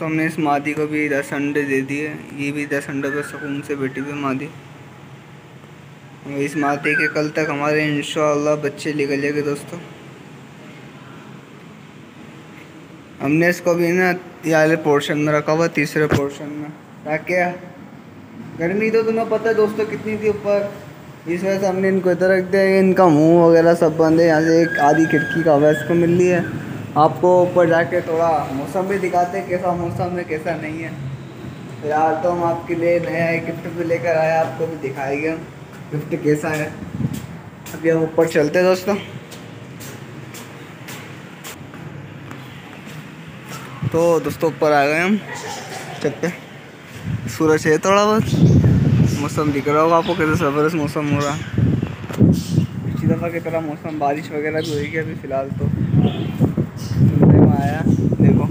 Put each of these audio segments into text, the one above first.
दोस्तों हमने इस मादी को भी 10 अंडे दे दिए। ये भी 10 अंडे पे सुकून से बैठी हुई मादी। इस मादी के कल तक हमारे इंशाअल्लाह बच्चे निकल जाएंगे दोस्तों। हमने इसको भी ना ये वाले पोर्शन में रखा हुआ, तीसरे पोर्शन में, ताकि गर्मी तो तुम्हें पता है दोस्तों कितनी थी ऊपर, इस वजह से हमने इनको इधर रख दिया है। इनका मुंह वगैरह सब बंद है। यहाँ से एक आधी खिड़की का हवा इसको मिल रही है। आपको ऊपर जाके थोड़ा मौसम भी दिखाते हैं, कैसा मौसम है कैसा नहीं है। फिलहाल तो हम आपके लिए नया एक गिफ्ट भी लेकर आए, आपको भी दिखाएंगे गिफ्ट कैसा है। अभी हम ऊपर चलते हैं दोस्तों। तो दोस्तों ऊपर आ गए हम छत पे। सूरज है थोड़ा बहुत, मौसम दिख रहा होगा आपको कैसे ज़बरदस्त मौसम हो रहा। पिछली दफ़ा की तरह मौसम बारिश वगैरह भी होगी अभी फ़िलहाल तो सुनने में आया। देखो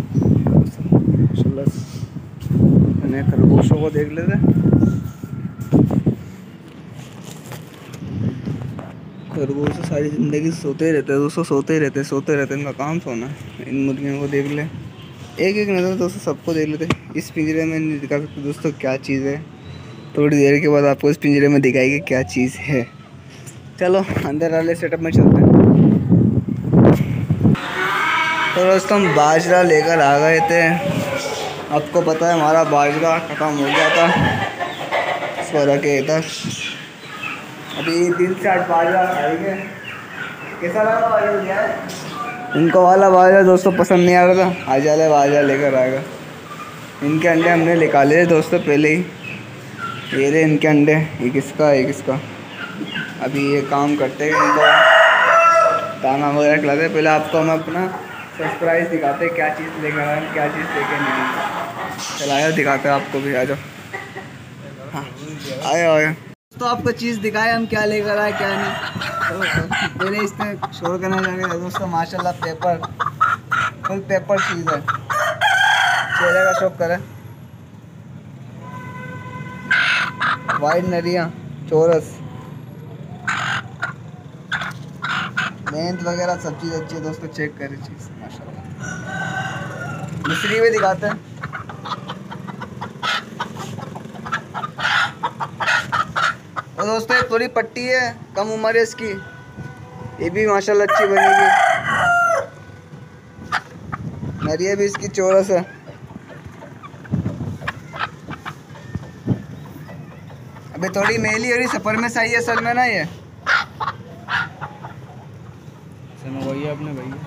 मैंने खरगोशों को देख लेते। खरगोश सारी ज़िंदगी सोते रहते हैं दोस्तों, सोते रहते इनका काम सोना है। इन मुर्गियों को देख ले, एक एक नज़र दोस्तों सबको देख लेते। इस पिंजरे में नहीं दिखा सकते दोस्तों क्या चीज़ है, थोड़ी देर के बाद आपको इस पिंजरे में दिखाएगी क्या चीज़ है। चलो अंदर वाले सेटअप में चलते हैं। तो दोस्तों हम बाजरा लेकर आ गए थे। आपको पता है हमारा बाजरा ख़त्म हो गया था सोरा के इधर। अभी 3 से 8 बाजरा खाएंगे। कैसा लगा बाजरा? इनको वाला बाजरा दोस्तों पसंद नहीं आ रहा था, आज वाले बाजरा लेकर आएगा। इनके अंडे हमने निकाले थे दोस्तों पहले ही, ये रहे इनके अंडे, एक इसका एक इसका। अभी ये काम करते हैं, इनको दाना वगैरह खिलाते हैं। पहले आपको हम अपना सरप्राइज़ दिखाते हैं, क्या चीज़ लेकर आए क्या चीज़ लेकर नहीं। चलाया दिखाते हैं आपको भी, आ जाओ। हाँ आया तो आपको चीज़ दिखाए हम क्या लेकर आए क्या नहीं। तो पहले इसने शोर करना चाहिए दोस्तों। माशाल्लाह पेपर, फुल पेपर चीज़ है, चेहरे का शौक करे। वाइट नरिया चोरस मेहनत वगैरह सब चीज़ अच्छी है दोस्तों। चेक करें चीज़ माशाल्लाह। मिस्री भी दिखाते हैं। और दोस्तों एक थोड़ी पट्टी है, कम उम्र है इसकी, ये भी माशाल्लाह अच्छी बनेगी। नरिया भी इसकी चोरस है। अभी थोड़ी मेली और सफ़र में सही है असल में ना। ये भैया अपने भैया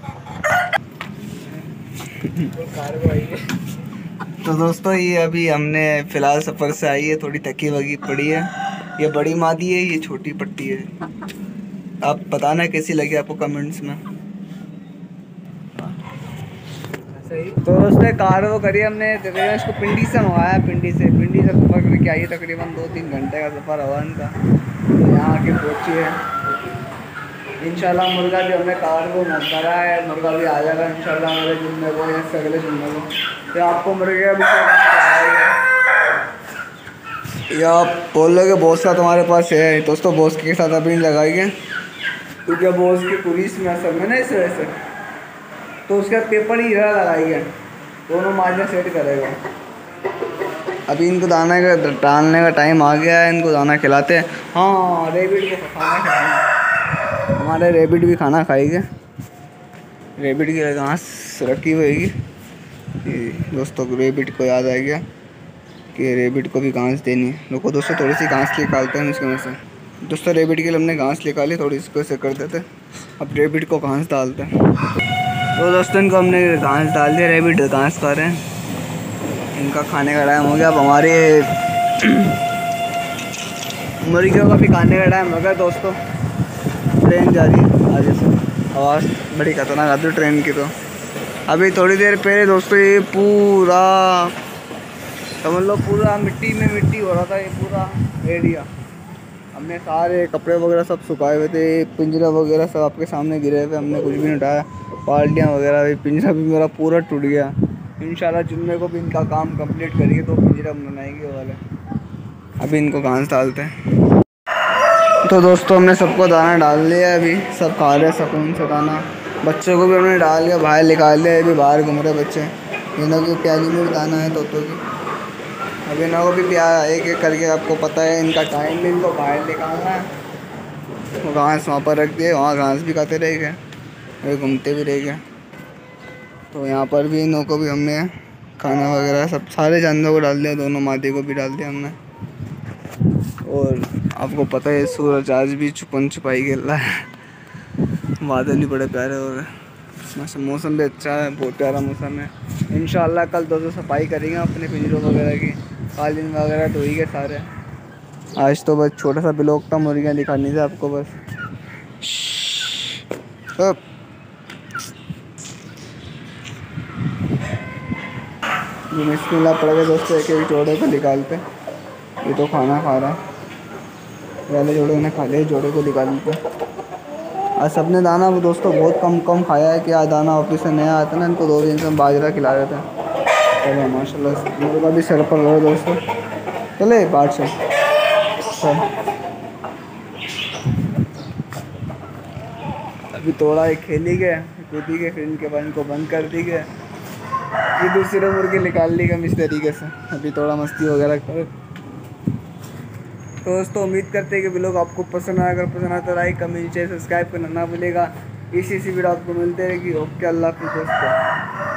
तो दोस्तों ये अभी हमने फ़िलहाल सफ़र से आई है, थोड़ी थकी वकी पड़ी है। ये बड़ी मादी है, ये छोटी पट्टी है। आप बताना कैसी लगी आपको कमेंट्स में। तो दोस्तों कार वो करी हमने तकरीबन, इसको पिंडी से मंगाया। पिंडी से सफ़र करके आई है, तकरीबन 2-3 घंटे का सफ़र हुआ इनका। तो यहाँ आके पहुँची है। इंशाल्लाह मुर्गा भी हमने कार को करा है, मुर्गा भी आ जाएगा इंशाल्लाह मेरे जुम्मे को या अगले जुम्मे को। तो आपको मुर्गे भी या आप बोल रहे कि बॉस का तुम्हारे पास है दोस्तों, बॉस के साथ अभी नहीं लगाएंगे क्योंकि बॉस की पुलिस में असल में ना इस वजह से, तो उसका पेपर ही इधर लगाएंगे, दोनों मार्जिन सेट करेगा। अभी इनको दाना का डालने का टाइम आ गया है, इनको दाना खिलाते हैं। हाँ रेबिट को खाना खिलाएंगे, हमारे रेबिट भी खाना खाएंगे। रेबिट की घास रखी हुई दोस्तों, रेबिट को याद आ गया कि रेबिट को भी घास देनी है। लोगों दोस्तों थोड़ी सी घास निकालते हैं इसके में से। दोस्तों रेबिट के लिए हमने घास निकाली, थोड़ी इसको ऐसे कर देते। अब रेबिट को घास डालते हैं। तो दोस्तों इनको हमने घास डाल दिया, रेबिट घास खा रहे हैं। इनका खाने का टाइम हो गया। अब हमारे मुर्गियों का भी खाने का टाइम हो गया दोस्तों। ट्रेन जा रही है आगे से, आवाज़ बड़ी खतरनाक आती है ट्रेन की। तो अभी थोड़ी देर पहले दोस्तों ये पूरा समझ लो पूरा मिट्टी में मिट्टी हो रहा था, ये पूरा एरिया। हमने सारे कपड़े वगैरह सब सुखाए हुए थे, पिंजरा वगैरह सब आपके सामने गिरे हुए, हमने कुछ भी नहीं उठाया। बाल्टियाँ वगैरह भी, पिंजरा भी मेरा पूरा टूट गया। इंशाल्लाह जुम्मे को भी इनका काम कंप्लीट करिए तो पिंजरा बनाएंगे वाले। अभी इनको घास डालते हैं। तो दोस्तों हमने सबको दाना डाल लिया, अभी सब खा रहे हैं सुकून से दाना। बच्चों को भी हमने डाल दिया, बाहर निकाल दिया, अभी बाहर घूम रहे बच्चे। इन्हों की प्याली में भी दाना है तोतों की। अब इन्हों को भी प्यार एक एक करके, आपको पता है इनका टाइम भी इनको बाहर निकालना है। वो घास वहाँ पर रख दिए, वहाँ घास भी खाते रहेंगे, वे घूमते भी रहेंगे। तो यहाँ पर भी इन्हों को भी हमने खाना वगैरह सब सारे जानवरों को डाल दिया, दोनों मादी को भी डाल दिया हमने। और आपको पता है सूरज आज भी छुपन छुपाई खेल रहा है। बादल भी बड़े प्यारे हो रहे हैं, मौसम भी अच्छा है, बहुत प्यारा मौसम है। इंशाल्लाह कल दो सफाई करेंगे अपने पिंजरों वगैरह की, कालीन वगैरह धोएंगे सारे। आज तो बस छोटा सा ब्लॉग था मुर्गियाँ दिखानी थी आपको बस। बिस्मिल्लाह पड़ गए दोस्तों, एक एक जोड़े को निकालते। ये तो खाना खा रहा है, पहले जोड़े ने खा लिया, जोड़े को निकालते। आज सबने दाना वो दोस्तों बहुत कम कम खाया है कि आज दाना ऑफिस से नया आता ना, इनको 2 दिन से हम बाजरा खिला रहे थे। चलो माशाल्लाह मुर्गा भी सर पर रहा है दोस्तों। चले बाट से अभी थोड़ा एक खेली गए, कूदी गए, फिर इनके बाद इनको बंद कर दी गए। ये दूसरे मुर्गे निकाल ली गए इस तरीके से। अभी थोड़ा मस्ती वगैरह कर। तो दोस्तों उम्मीद करते हैं कि ब्लॉग आपको पसंद आया। अगर पसंद आया तो लाइक कमेंट शेयर सब्सक्राइब करना ना भूलेगा। इसी वीडियो आपको मिलते रहेगी। ओके, अल्लाह हाफिज़ दोस्तों।